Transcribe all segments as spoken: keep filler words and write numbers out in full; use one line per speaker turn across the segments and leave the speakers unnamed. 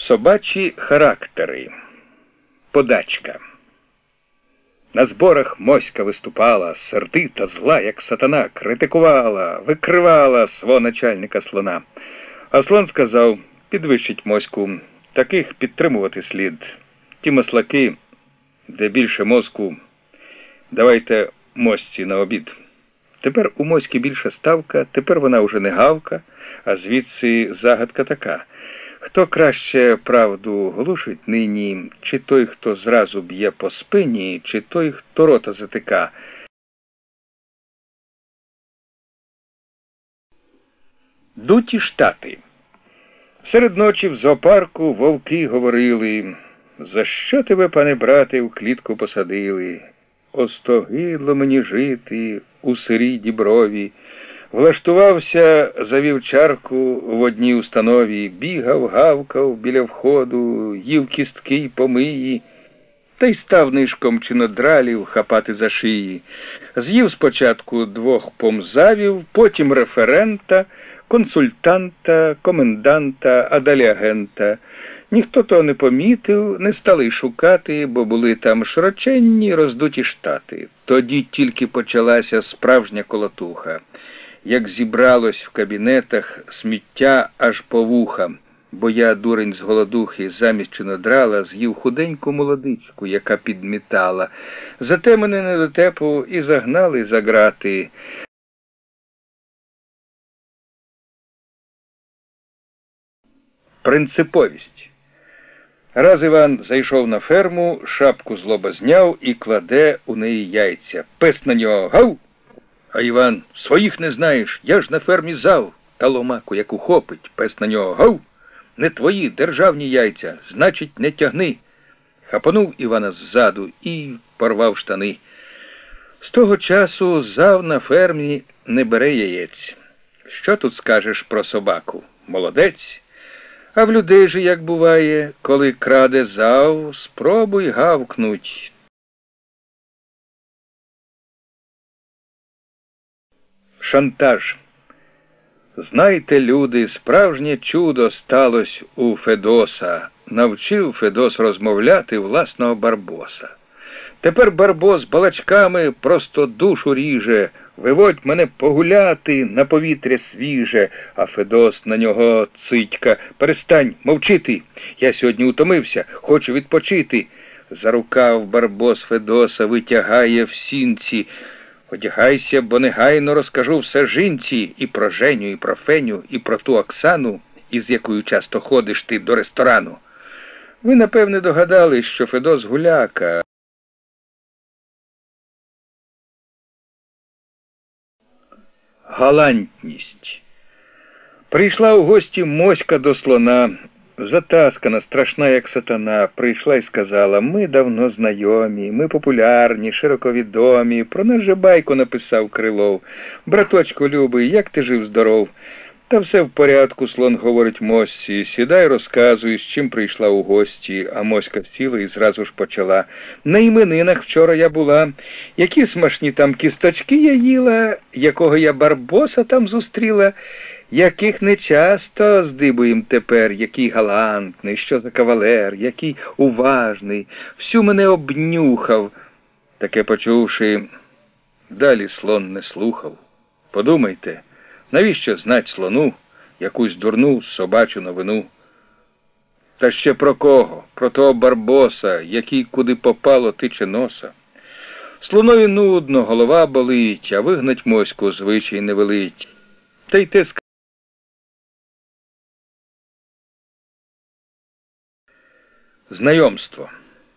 Собачі характери. Подачка. На зборах моська виступала, сердита, зла, як сатана, критикувала, викривала свого начальника слона. А слон сказав: підвищить моську, таких підтримувати слід. Ті маслаки, де більше мозку, давайте мосці на обід. Тепер у моськи більша ставка, тепер вона уже не гавка, а звідси загадка така. Хто краще правду глушить нині, чи той, хто зразу б'є по спині, чи той, хто рота затика? Дуті штати. Серед ночі в зоопарку вовки говорили: «За що тебе, пане брате, в клітку посадили? Остогидло мені жити у сирій діброві». Влаштувався за вівчарку в одній установі, бігав, гавкав біля входу, їв кістки й помиї, та й став нишком чинодралів хапати за шиї. З'їв спочатку двох помзавів, потім референта, консультанта, коменданта, а далі агента. Ніхто того не помітив, не стали й шукати, бо були там широченні роздуті штати. Тоді тільки почалася справжня колотуха. Як зібралось в кабінетах сміття аж по вуха, бо я, дурень з голодухи, замість чинодрала з'їв худеньку молодичку, яка підмітала. Зате мене недотепу і загнали за грати. Принциповість. Раз Іван зайшов на ферму, шапку з лоба зняв і кладе у неї яйця. Пес на нього: «Гав!» А Іван: «Своїх не знаєш, я ж на фермі зав». Та ломаку як ухопить. Пес на нього: «Гав! Не твої державні яйця, значить, не тягни». Хапанув Івана ззаду і порвав штани. З того часу зав на фермі не бере яєць. Що тут скажеш про собаку? Молодець. А в людей же як буває, коли краде зав, спробуй гавкнуть. Шантаж. Знайте, люди, справжнє чудо сталось у Федоса. Навчив Федос розмовляти власного Барбоса. Тепер Барбос балачками просто душу ріже. «Виводь мене погуляти на повітря свіже». А Федос на нього цитька: «Перестань мовчити, я сьогодні утомився, хочу відпочити». За рукав Барбос Федоса витягає в сінці: «Одягайся, бо негайно розкажу все жінці, і про Женю, і про Феню, і про ту Оксану, із якою часто ходиш ти до ресторану». Ви, напевне, догадались, що Федос гуляка. Галантність. Прийшла у гості моська до слона, затаскана, страшна, як сатана. Прийшла і сказала: «Ми давно знайомі, ми популярні, широковідомі. Про нас же байку написав Крилов. Браточку любий, як ти жив-здоров?» «Та все в порядку», — слон говорить мосці. «Сідай, розказуй, з чим прийшла у гості». А моська сіла і зразу ж почала: «На іменинах вчора я була. Які смачні там кісточки я їла, якого я Барбоса там зустріла, яких не часто здибуєм тепер, який галантний, що за кавалер, який уважний, всю мене обнюхав». Таке почувши, далі слон не слухав. Подумайте, навіщо знать слону якусь дурну собачу новину? Та ще про кого? Про того Барбоса, який куди попало тиче носа. Слонові нудно, голова болить, а вигнать моську звичай не велить. Та й те ск... Знайомство.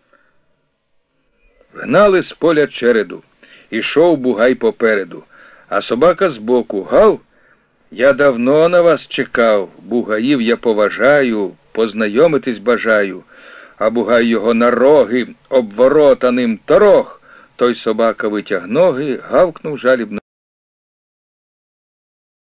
Гнали з поля череду, ішов бугай попереду, а собака збоку: «Гав! Я давно на вас чекав, бугаїв я поважаю, познайомитись бажаю». А бугай його на роги, обворота ним торох. Той собака витяг ноги, гавкнув жалібно.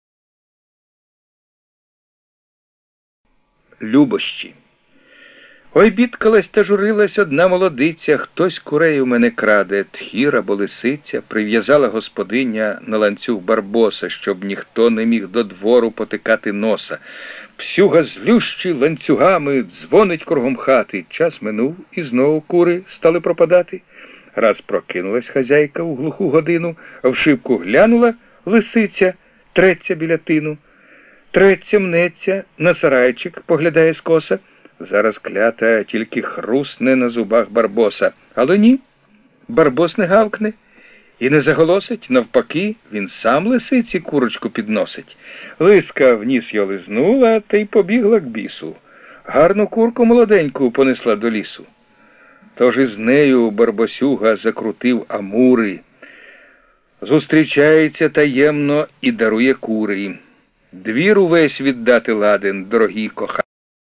Любощі. Ой, бідкалась та журилась одна молодиця, хтось курей у мене краде, тхір або лисиця, прив'язала господиня на ланцюг барбоса, щоб ніхто не міг до двору потикати носа. Псюга злющий ланцюгами дзвонить кругом хати. Час минув, і знову кури стали пропадати. Раз прокинулась хазяйка у глуху годину, а в шибку глянула лисиця, треться біля тину. Треться, мнеться, на сарайчик поглядає скоса. Зараз клята тільки хрусне на зубах барбоса. Але ні, барбос не гавкне і не заголосить, навпаки, він сам лисиці курочку підносить. Лиска вніс його лизнула, та й побігла к бісу. Гарну курку молоденьку понесла до лісу. Тож із нею барбосюга закрутив амури. Зустрічається таємно і дарує кури. Двір увесь віддати ладен, дорогі кохані.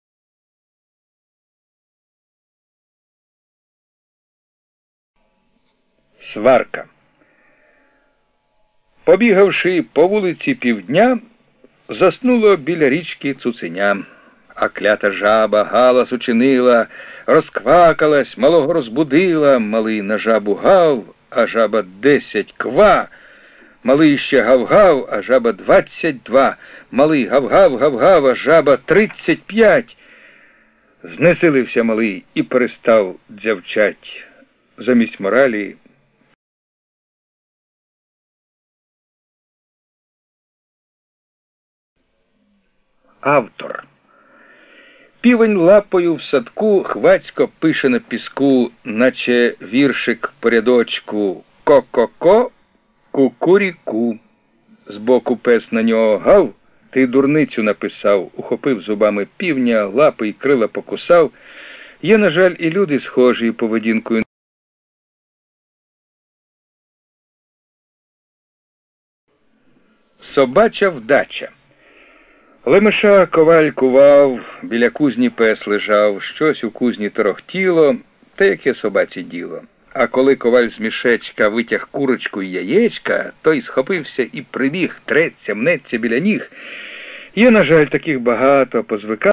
Сварка. Побігавши по вулиці півдня, заснуло біля річки цуценя. А клята жаба галас учинила, розквакалась, малого розбудила, малий на жабу гав, а жаба десять ква. Малий ще гав-гав, а жаба двадцять два. Малий гав-гав, гав-гав, а жаба тридцять п'ять. Знесилився малий і перестав дзявчать. Замість моралі автор. Півень лапою в садку хвацько пише на піску, наче віршик по рядочку: ко-ко-ко, кукуріку. Збоку пес на нього гав: ти дурницю написав. Ухопив зубами півня, лапи й крила покусав. Є, на жаль, і люди схожі поведінкою. Собача вдача. Лемеша коваль кував, біля кузні пес лежав, щось у кузні торохтіло, та яке собаці діло. А коли коваль з мішечка витяг курочку й яєчка, той схопився і прибіг, треться, мнеться біля ніг. Є, на жаль, таких багато, позвика.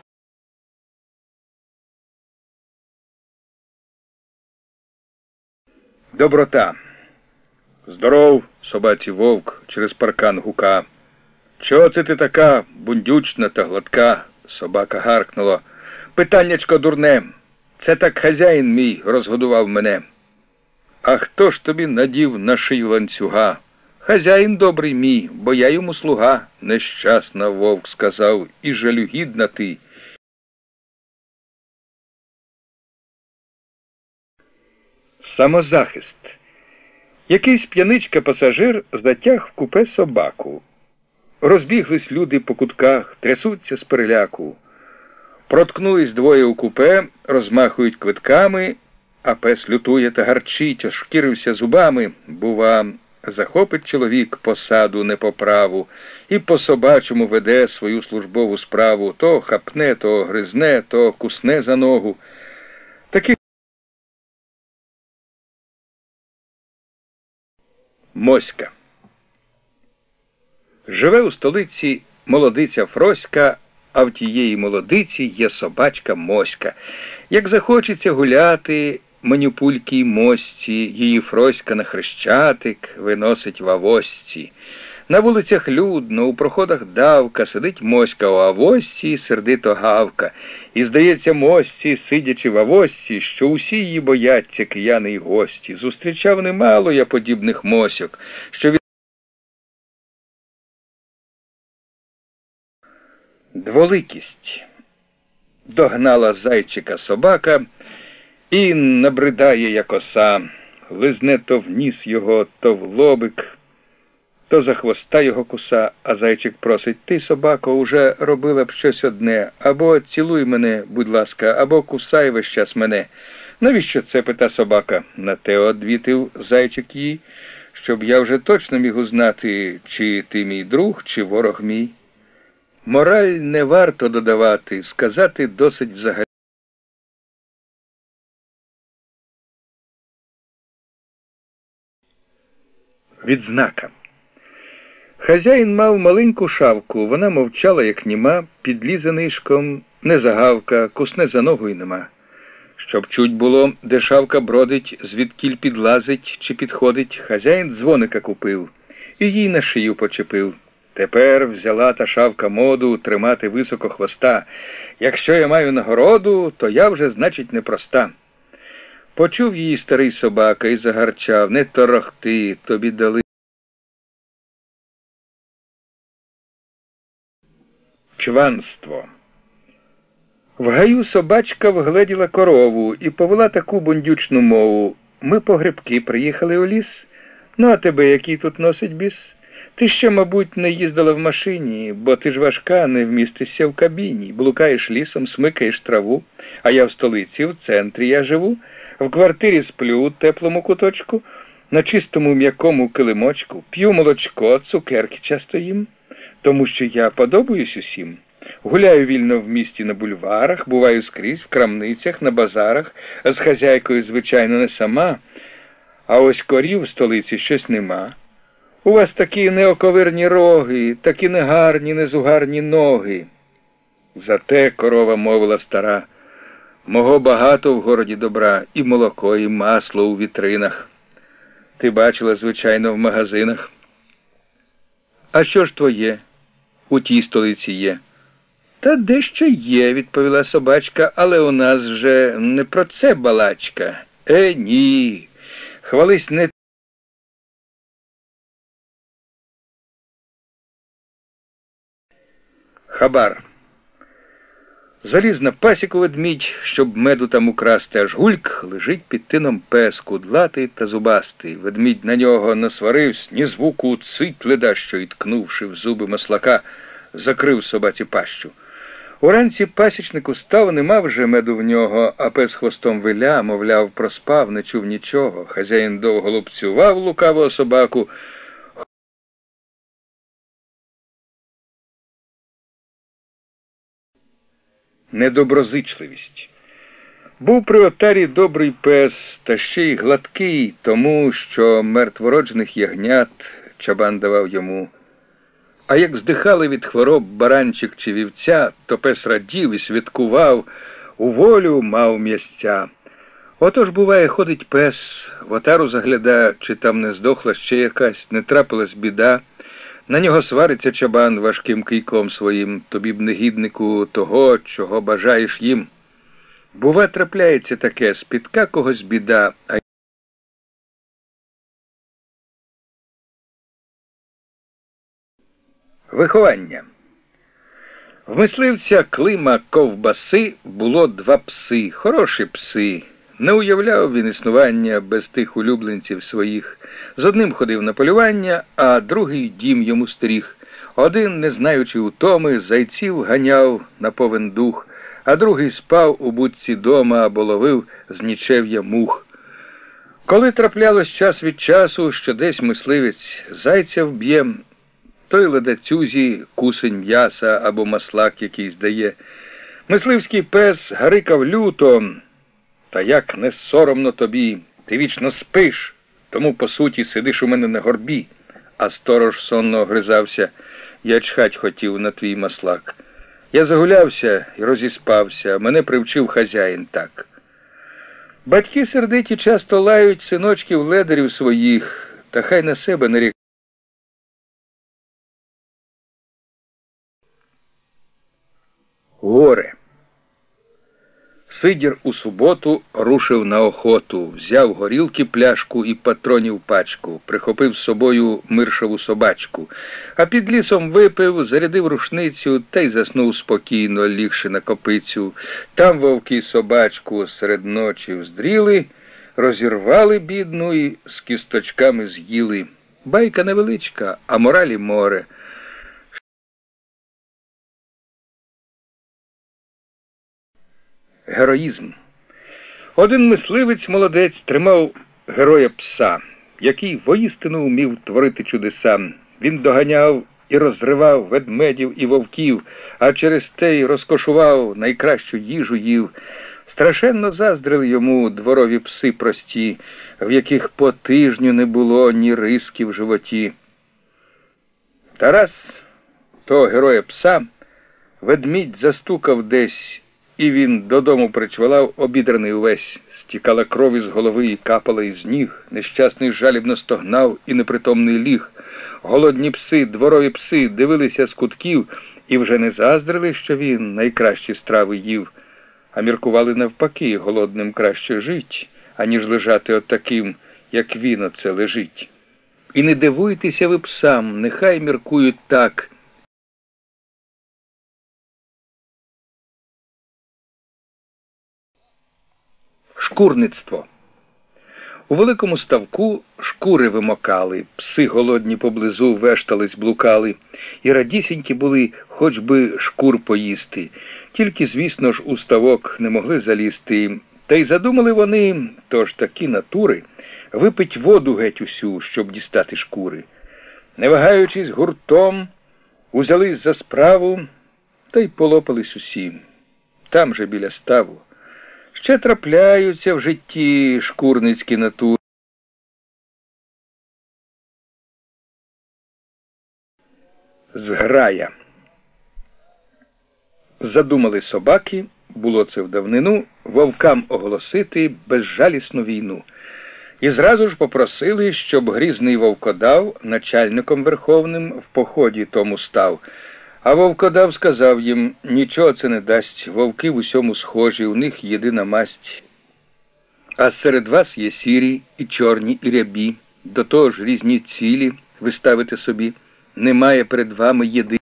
Доброта. Здоров, собаці вовк через паркан гука. Чого це ти така бундючна та гладка? Собака гаркнула. Питаннячко дурне. Це так хазяїн мій розгодував мене. А хто ж тобі надів на шию ланцюга? Хазяїн добрий мій, бо я йому слуга. Нещасна, вовк сказав, і жалюгідна ти. Самозахист. Якийсь п'яничка-пасажир затяг в купе собаку. Розбіглись люди по кутках, трясуться з переляку. Проткнулись двоє у купе, розмахують квитками, а пес лютує та гарчить, ошкірився зубами. Бува, захопить чоловік посаду не по праву і по-собачому веде свою службову справу. То хапне, то гризне, то кусне за ногу. Таких Моська. Живе у столиці молодиця Фроська, а в тієї молодиці є собачка Моська. Як захочеться гуляти манюпулькій Мосці, її Фроська на хрещатик виносить в авосці. На вулицях людно, у проходах давка, сидить Моська у авосці і сердито гавка. І, здається, Мосці, сидячи в авосці, що усі її бояться, кияни й гості. Зустрічав немало я подібних Мосьок, що від... Дволикість. Догнала зайчика собака і набридає, як оса. Лизне то в ніс його, то в лобик, то за хвоста його куса, а зайчик просить: ти, собако, уже робила б щось одне, або цілуй мене, будь ласка, або кусай весь час мене. Навіщо це, пита собака? На те одвітив зайчик їй, щоб я вже точно міг узнати, чи ти мій друг, чи ворог мій. Мораль не варто додавати, сказати досить взагалі. Відзнака. Хазяїн мав маленьку шавку, вона мовчала, як німа, підлізе нишком, не загавка, кусне за ногу й нема. Щоб чуть було, де шавка бродить, звідкіль підлазить чи підходить, хазяїн дзвоника купив і їй на шию почепив. Тепер взяла та шавка моду тримати високо хвоста. Якщо я маю нагороду, то я вже, значить, непроста. Почув її старий собака і загарчав: не торохти, тобі дали. Чванство. В гаю собачка вгледіла корову і повела таку бундючну мову: ми по грибки приїхали у ліс. Ну, а тебе який тут носить біс? Ти ще, мабуть, не їздила в машині, бо ти ж важка, не вмістишся в кабіні. Блукаєш лісом, смикаєш траву, а я в столиці, в центрі я живу. В квартирі сплю у теплому куточку, на чистому м'якому килимочку, п'ю молочко, цукерки часто їм, тому що я подобаюсь усім. Гуляю вільно в місті на бульварах, буваю скрізь, в крамницях, на базарах, з хазяйкою, звичайно, не сама, а ось корів в столиці щось нема. У вас такі неоковирні роги, такі негарні, незугарні ноги. Зате, корова мовила стара, мого багато в городі добра, і молоко, і масло у вітринах. Ти бачила, звичайно, в магазинах. А що ж твоє у тій столиці є? Та дещо є, відповіла собачка, але у нас же не про це балачка. Е, ні, хвались не хабар. Заліз на пасіку ведмідь, щоб меду там украсти, аж гульк лежить під тином пес, кудлатий та зубастий. Ведмідь на нього насваривсь, ні звуку, цить ледащо, і, ткнувши в зуби маслака, закрив собаці пащу. Уранці пасічник устав, нема вже меду в нього, а пес хвостом виля, мовляв, проспав, не чув нічого. Хазяїн довго лупцював лукавого собаку. Недоброзичливість. Був при отарі добрий пес, та ще й гладкий, тому що мертвороджених ягнят чабан давав йому. А як здихали від хвороб баранчик чи вівця, то пес радів і святкував, у волю мав м'ясця. Отож, буває, ходить пес, в отару заглядає, чи там не здохла ще якась, не трапилась біда. На нього свариться чабан важким кийком своїм: тобі б, негіднику, того, чого бажаєш їм. Бува, трапляється таке, спітка когось біда, а виховання. В мисливця Клима Ковбаси було два пси, хороші пси. Не уявляв він існування без тих улюбленців своїх. З одним ходив на полювання, а другий дім йому стеріг. Один, не знаючи утоми, зайців ганяв на повен дух, а другий спав у будці дома або ловив з нічев'я мух. Коли траплялось час від часу, що десь мисливець зайця вб'є, той ледацюзі кусень м'яса або маслак якийсь дає. Мисливський пес гарикав люто: та як не соромно тобі, ти вічно спиш, тому, по суті, сидиш у мене на горбі. А сторож сонно огризався: я чхать хотів на твій маслак. Я загулявся і розіспався, мене привчив хазяїн так. Батьки сердиті часто лають синочків ледарів своїх, та хай на себе не рік. Горе. Сидір у суботу рушив на охоту, взяв горілки пляшку і патронів пачку, прихопив з собою миршову собачку, а під лісом випив, зарядив рушницю та й заснув спокійно, лігши на копицю. Там вовки собачку серед ночі вздріли, розірвали бідну і з кісточками з'їли. Байка невеличка, а моралі море. Героїзм. Один мисливець молодець тримав героя пса, який воістину вмів творити чудеса. Він доганяв і розривав ведмедів і вовків, а через те й розкошував, найкращу їжу їв. Страшенно заздрили йому дворові пси прості, в яких по тижню не було ні риски в животі. Тарас, того героя пса, ведмідь застукав десь і він додому причвалав, обідраний увесь. Стікала кров із голови і капала із ніг. Нещасний жалібно стогнав і непритомний ліг. Голодні пси, дворові пси дивилися з кутків і вже не заздрили, що він найкращі страви їв, а міркували навпаки, голодним краще жить, аніж лежати от таким, як він оце лежить. І не дивуйтеся ви псам, нехай міркують так. Шкурництво. У великому ставку шкури вимокали, пси голодні поблизу вештались, блукали, і радісінькі були, хоч би шкур поїсти. Тільки, звісно ж, у ставок не могли залізти. Та й задумали вони, тож такі натури, випить воду геть усю, щоб дістати шкури. Не вагаючись гуртом, узялись за справу, та й полопались усі. Там же біля ставу. Ще трапляються в житті шкурницькі натури. Зграя. Задумали собаки, було це в давнину, вовкам оголосити безжалісну війну. І зразу ж попросили, щоб грізний вовкодав начальником верховним в поході тому став. А вовкодав сказав їм, нічого це не дасть, вовки в усьому схожі, у них єдина масть. А серед вас є сірі, і чорні, і рябі, до того ж різні цілі ви ставите собі, немає перед вами єди.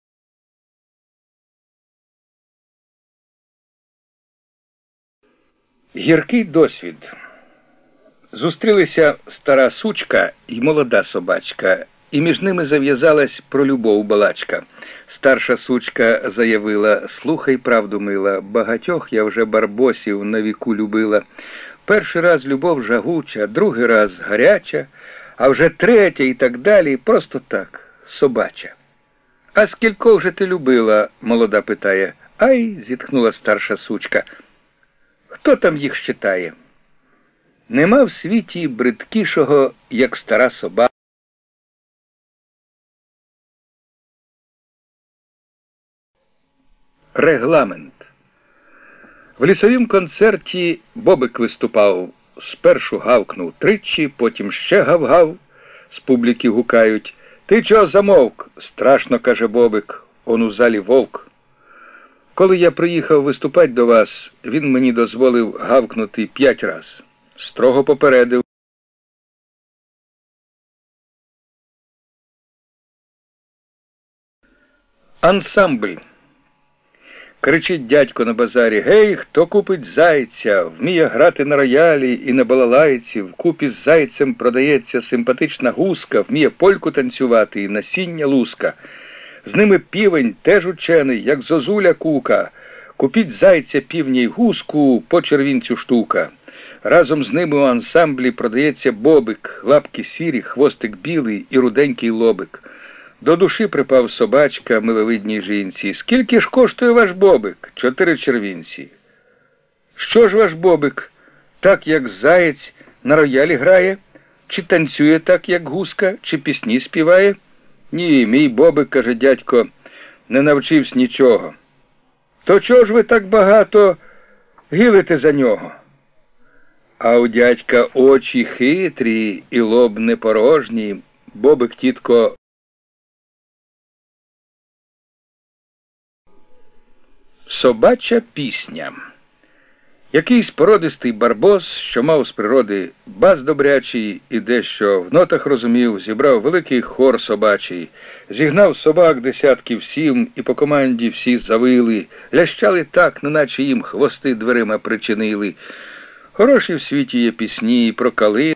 Гіркий досвід. Зустрілися стара сучка і молода собачка, і між ними зав'язалась про любов балачка. Старша сучка заявила, слухай, правду мила, багатьох я вже барбосів на віку любила. Перший раз любов жагуча, другий раз гаряча, а вже третя і так далі, просто так, собача. А скількох же ти любила, молода питає. Ай, зітхнула старша сучка. Хто там їх считає? Нема в світі бридкішого, як стара собака. Регламент. В лісовім концерті Бобик виступав. Спершу гавкнув тричі, потім ще гав-гав. З публіки гукають. Ти чого замовк? Страшно, каже Бобик. Он у залі вовк. Коли я приїхав виступати до вас, він мені дозволив гавкнути п'ять раз. Строго попередив. Ансамбль. Кричить дядько на базарі, гей, хто купить зайця, вміє грати на роялі і на балалайці, вкупі з зайцем продається симпатична гуска, вміє польку танцювати і насіння луска. З ними півень теж учений, як зозуля кука. Купіть зайця, півня й гуску, по червінцю штука. Разом з ними у ансамблі продається бобик, лапки сірі, хвостик білий і руденький лобик. До душі припав собачка миловидній жінці. Скільки ж коштує ваш бобик? Чотири червінці. Що ж ваш бобик? Так, як заєць на роялі грає? Чи танцює так, як гуска? Чи пісні співає? Ні, мій бобик, каже дядько, не навчився нічого. То чого ж ви так багато гилите за нього? А у дядька очі хитрі і лоб не порожній. Бобик, тітко, собача пісня. Якийсь породистий барбос, що мав з природи бас добрячий і дещо в нотах розумів, зібрав великий хор собачий, зігнав собак десятків сім, і по команді всі завили, лящали так, неначе їм хвости дверима причинили. Хороші в світі є пісні про калину.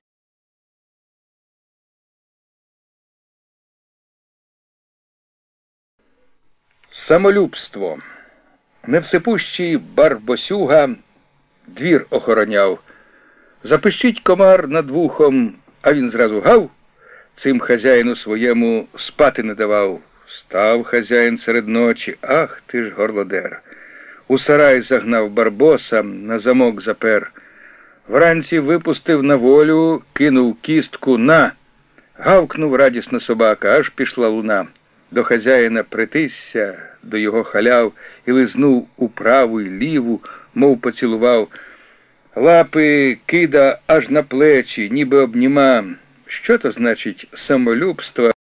Самолюбство. Невсипущий барбосюга двір охороняв. Запищить комар над вухом, а він зразу гав, цим хазяїну своєму спати не давав. Став хазяїн серед ночі, ах ти ж горлодер. У сарай загнав барбоса, на замок запер. Вранці випустив на волю, кинув кістку на. Гавкнув радісно собака, аж пішла луна. До хазяїна притисся, до його халяв, і лизнув у праву й ліву, мов поцілував. Лапи кида аж на плечі, ніби обніма. Що то значить самолюбство?